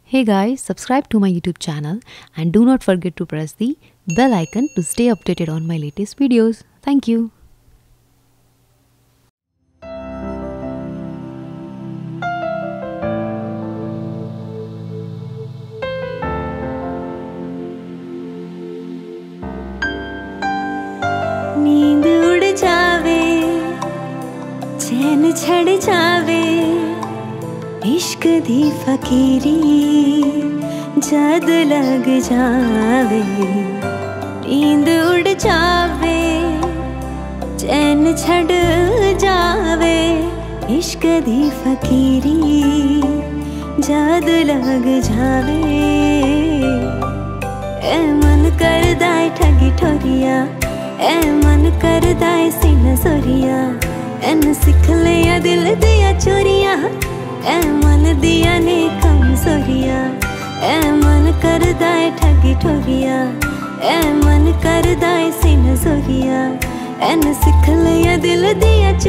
Hey guys, subscribe to my YouTube channel and do not forget to press the bell icon to stay updated on my latest videos. Thank you. नींद उड़ जावे, चैन छड़ जावे, इश्क दी फकीरी जद लग जावे। नींद उड़ जावे, चैन छड़ जावे, इश्क दी फकीरी जद लग जावे। ए मन करदा है ठगी ठोरिया, ए मन करदा है सीना सोरिया, एन सिख लिया दिल दिया चोरिया, ए मन दिया ने कमजोरिया। ए मन करदा है ठगी ठोरिया, ए मन करदा है सीना सोरिया, एन सिख लिया दिल दिया